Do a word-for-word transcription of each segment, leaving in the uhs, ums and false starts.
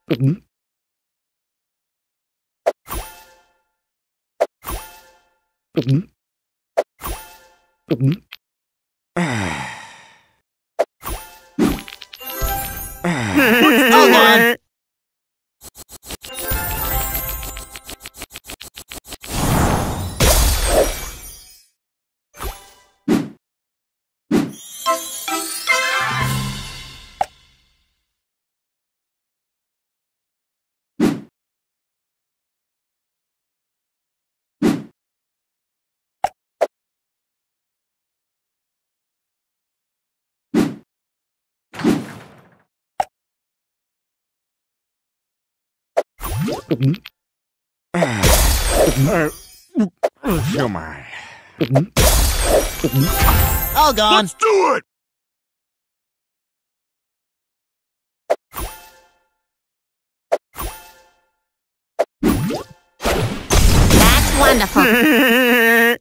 Mhm. Mhm. Mhm. Hold on. Mhm. Uh, come on. Mhm. Mhm. All gone. Let's do it! That's wonderful.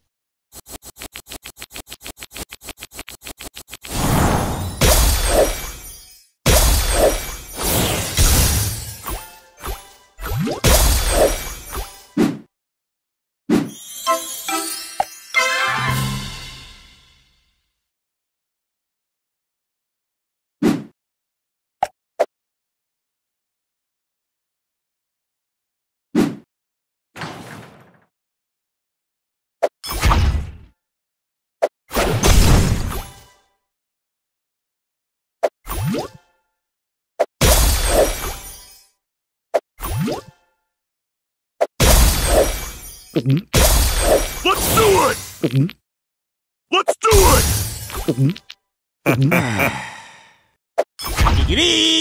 Mhm. Let's do it! Mhm. Let's do it! Mhm. Mhm. Giggity.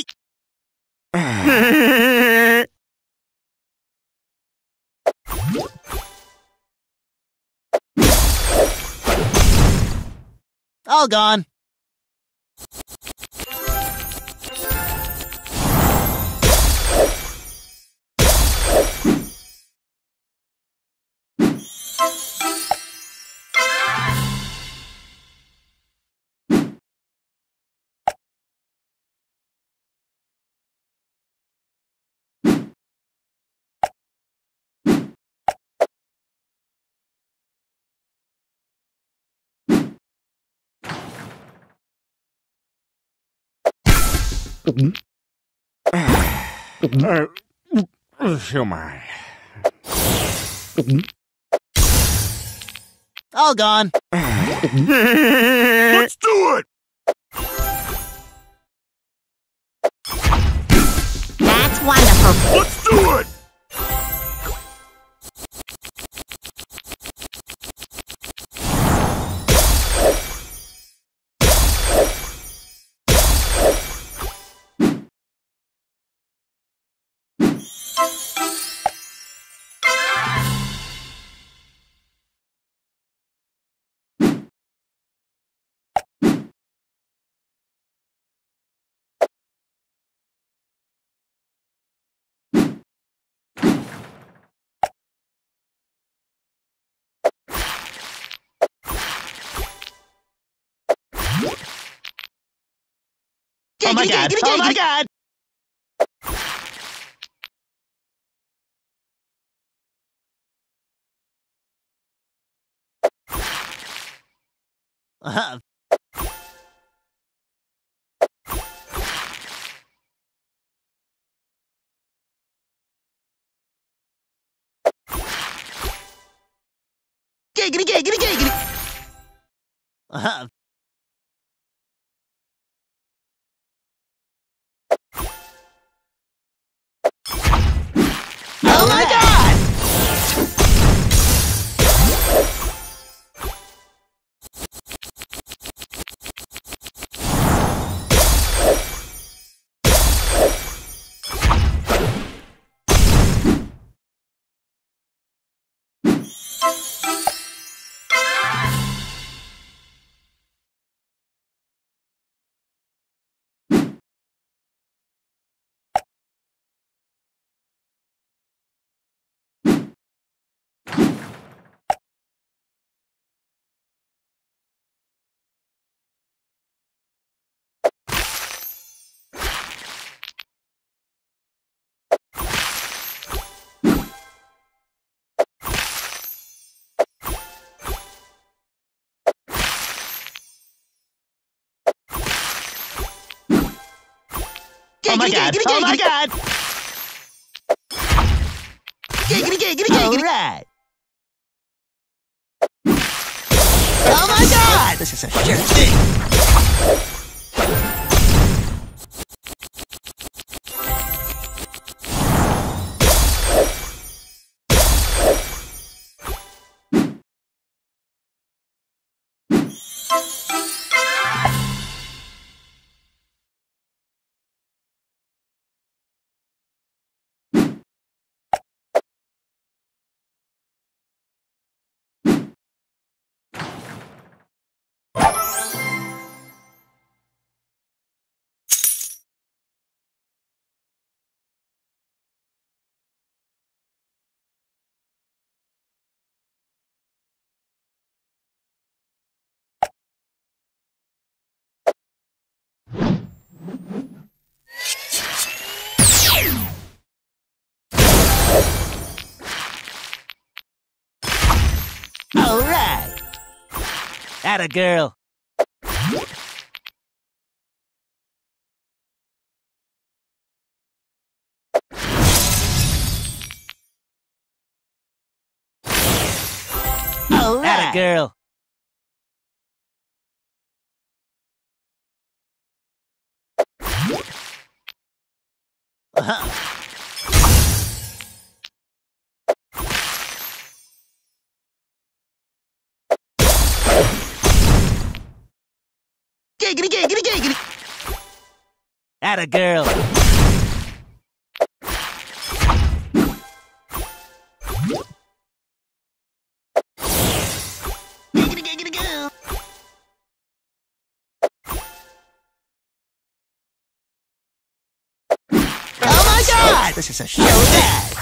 All gone. Mhm. Mhm. Uh, come on. Mhm. All gone. Let's do it! That's wonderful. Let's do it! Oh my god. Oh my god. Uh, giggity, giggity, giggity. Uh, oh my god. Oh my god! Oh my god! Giggity, giggity, giggity! Right. Oh my god! This is a sure thing. All right. Atta girl. All right. Atta girl. Uh-huh. Giggity, giggity, giggity! Atta girl! Giggity, giggity, go! Oh my god! This is a showdown!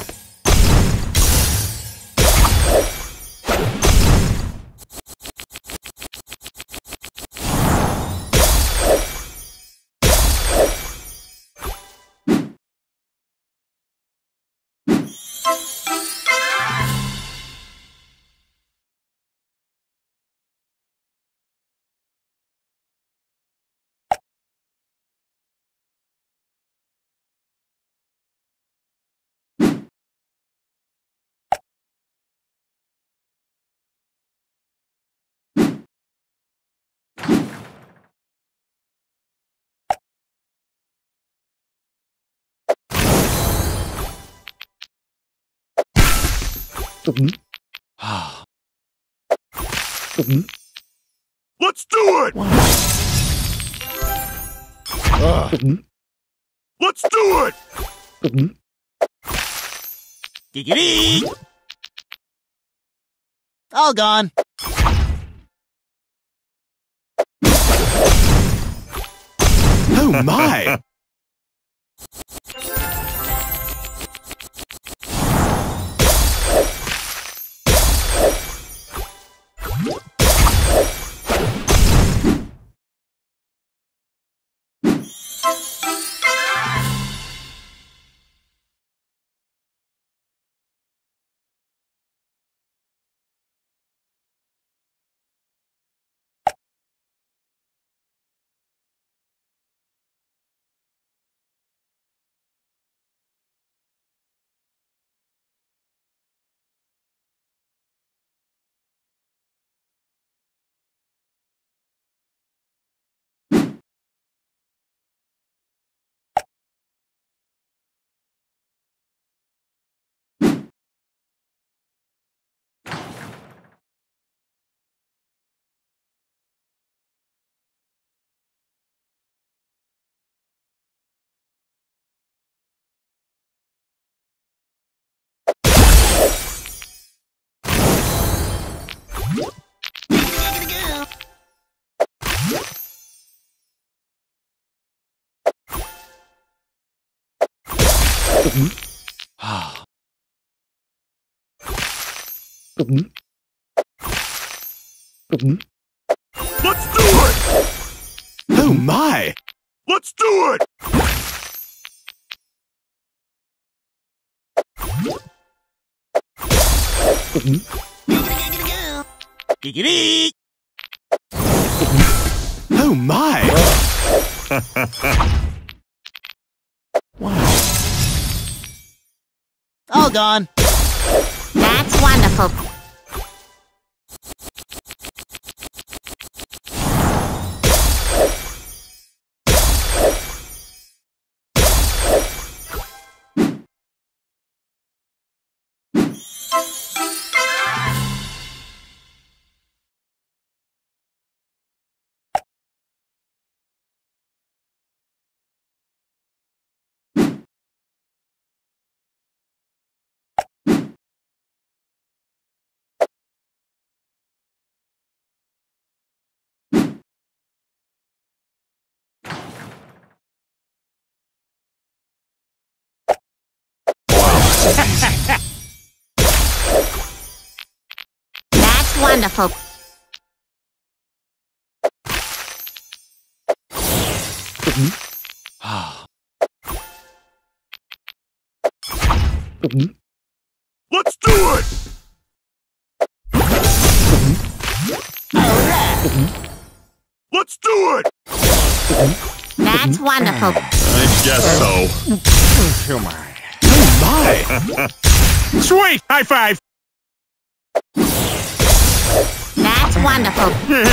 Let's do it! Let's do it! Giggity! All gone. Oh my! Let's do it! Oh my! Let's do it! Giggity! Oh my! gone. That's wonderful. That's wonderful. Let's do it! Let's do it! That's wonderful. I guess so. Oh my! Sweet! High five! That's wonderful.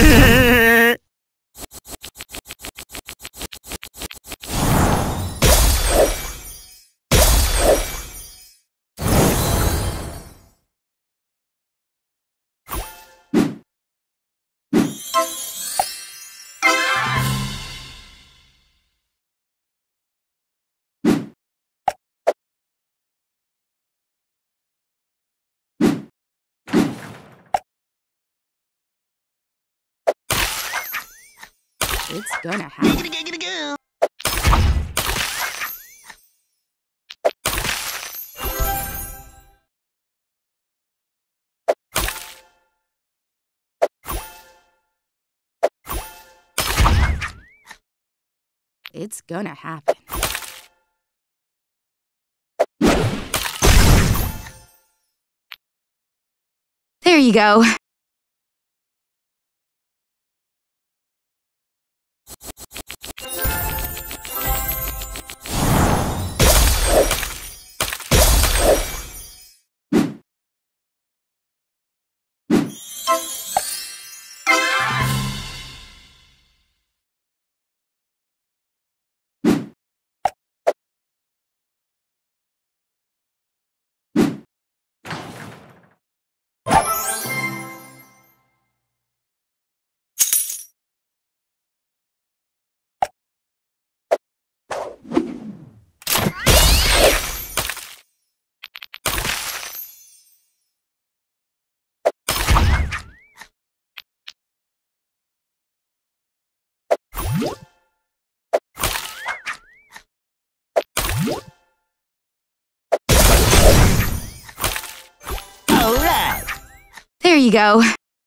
It's gonna happen. Giggity, giggity, goo. It's gonna happen. There you go. All right. There you go.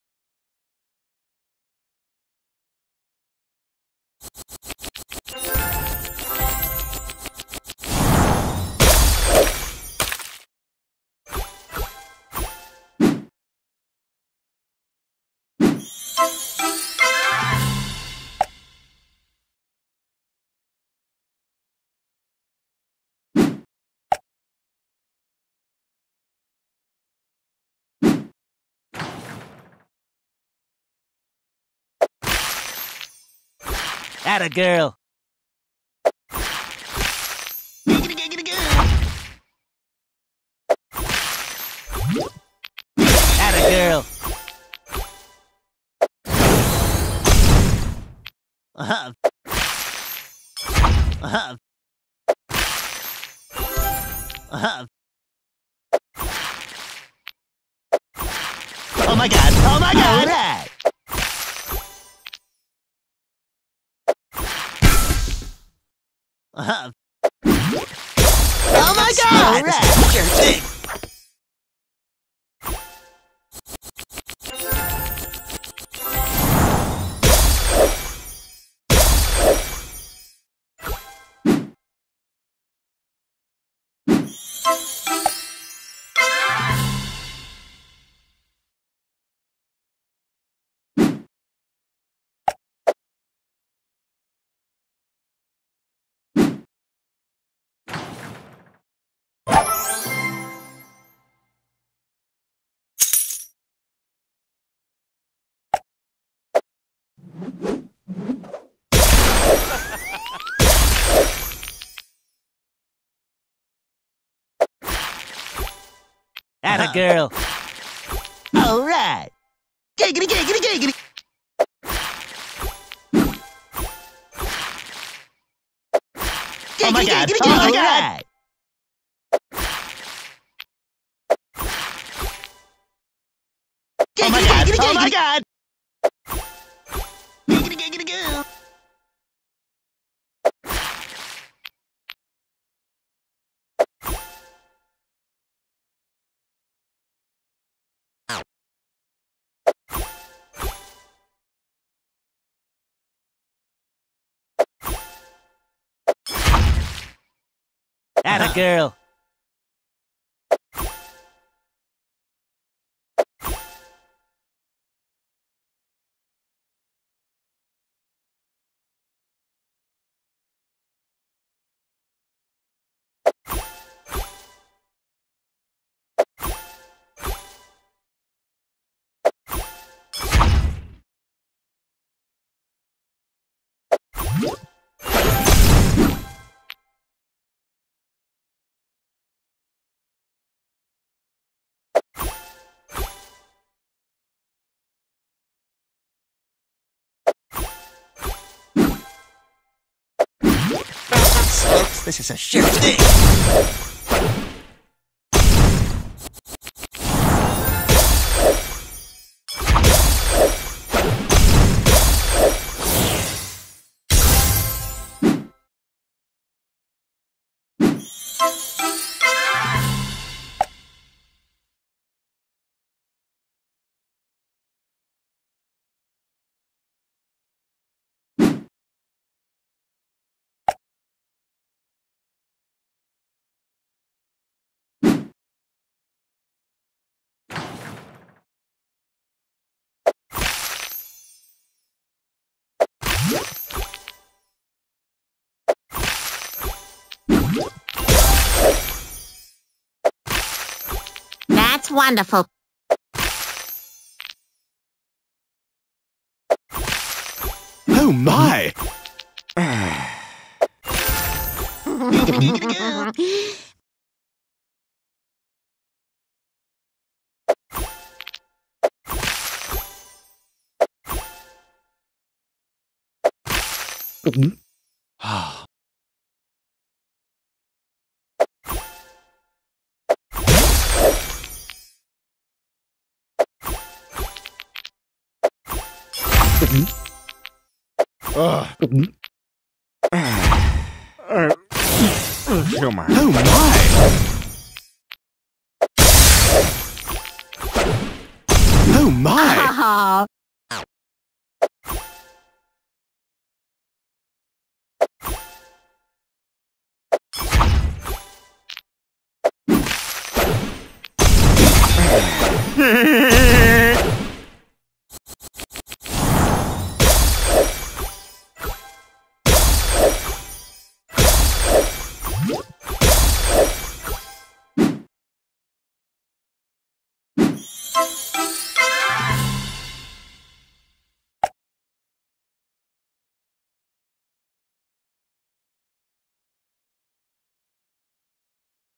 Atta girl. Giggity, giggity, goo. Atta girl. Uh-huh. Uh-huh. Uh-huh. Oh my god! Oh my god! All right. Uh-huh. Oh my god! All right. Sure thing. Atta girl. All right. Giggity, giggity, giggity. Oh my god, oh my god. Oh my god, oh my god. Giggity, giggity, goo. Atta girl. Folks, this is a sure thing. That's wonderful. Oh my! Ah. Ugh. Come on. Oh my! Oh my! Oh.